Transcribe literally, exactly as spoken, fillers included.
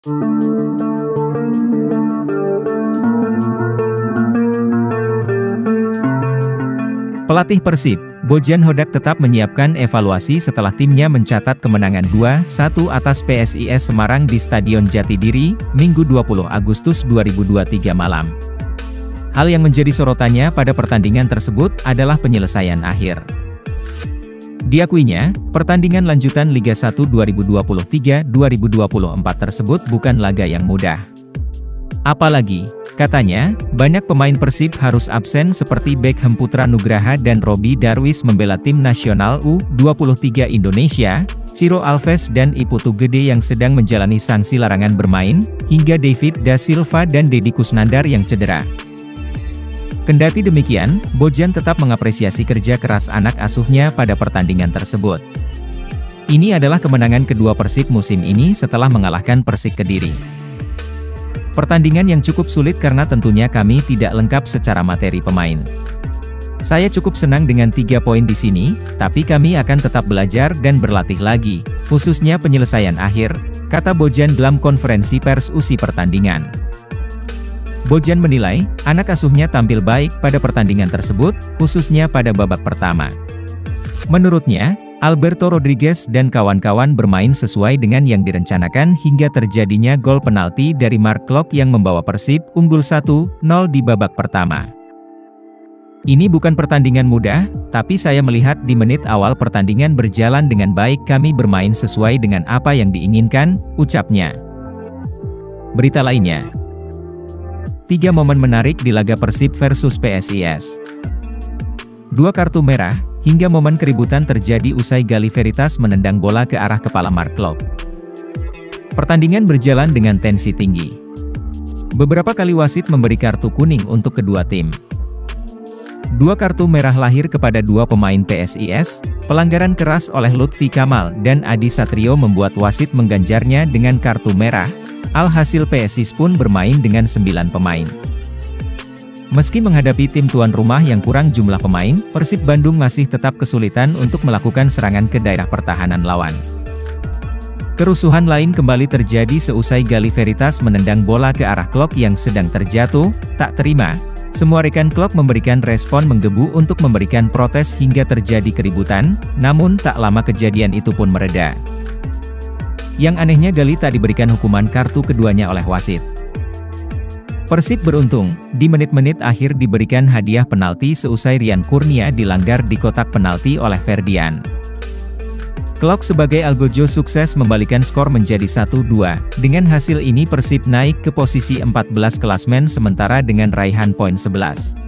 Pelatih Persib, Bojan Hodak tetap menyiapkan evaluasi setelah timnya mencatat kemenangan dua satu atas P S I S Semarang di Stadion Jatidiri, Minggu dua puluh Agustus dua ribu dua puluh tiga malam. Hal yang menjadi sorotannya pada pertandingan tersebut adalah penyelesaian akhir. Diakuinya, pertandingan lanjutan Liga satu dua ribu dua puluh tiga dua ribu dua puluh empat tersebut bukan laga yang mudah. Apalagi, katanya, banyak pemain Persib harus absen seperti Beckham Putra Nugraha dan Robby Darwish membela tim nasional U dua puluh tiga Indonesia, Ciro Alves dan Iputu Gede yang sedang menjalani sanksi larangan bermain, hingga David Da Silva dan Deddy Kusnandar yang cedera. Kendati demikian, Bojan tetap mengapresiasi kerja keras anak asuhnya pada pertandingan tersebut. Ini adalah kemenangan kedua Persib musim ini setelah mengalahkan Persik Kediri. Pertandingan yang cukup sulit karena tentunya kami tidak lengkap secara materi pemain. Saya cukup senang dengan tiga poin di sini, tapi kami akan tetap belajar dan berlatih lagi, khususnya penyelesaian akhir, kata Bojan dalam konferensi pers usai pertandingan. Bojan menilai, anak asuhnya tampil baik pada pertandingan tersebut, khususnya pada babak pertama. Menurutnya, Alberto Rodriguez dan kawan-kawan bermain sesuai dengan yang direncanakan hingga terjadinya gol penalti dari Mark Klok yang membawa Persib unggul satu nol di babak pertama. Ini bukan pertandingan mudah, tapi saya melihat di menit awal pertandingan berjalan dengan baik, kami bermain sesuai dengan apa yang diinginkan, ucapnya. Berita lainnya. Tiga momen menarik di laga Persib versus P S I S. Dua kartu merah, hingga momen keributan terjadi usai Gali Veritas menendang bola ke arah kepala Mark Klok. Pertandingan berjalan dengan tensi tinggi. Beberapa kali wasit memberi kartu kuning untuk kedua tim. Dua kartu merah lahir kepada dua pemain P S I S, pelanggaran keras oleh Lutfi Kamal dan Adi Satrio membuat wasit mengganjarnya dengan kartu merah, alhasil P S I S pun bermain dengan sembilan pemain. Meski menghadapi tim tuan rumah yang kurang jumlah pemain, Persib Bandung masih tetap kesulitan untuk melakukan serangan ke daerah pertahanan lawan. Kerusuhan lain kembali terjadi seusai Gali Veritas menendang bola ke arah Klok yang sedang terjatuh, tak terima. Semua rekan Klok memberikan respon menggebu untuk memberikan protes hingga terjadi keributan, namun tak lama kejadian itu pun mereda. Yang anehnya Gali tak diberikan hukuman kartu keduanya oleh wasit. Persib beruntung, di menit-menit akhir diberikan hadiah penalti seusai Rian Kurnia dilanggar di kotak penalti oleh Ferdian. Klok sebagai Algojo sukses membalikan skor menjadi satu dua, dengan hasil ini Persib naik ke posisi empat belas klasmen sementara dengan raihan poin sebelas.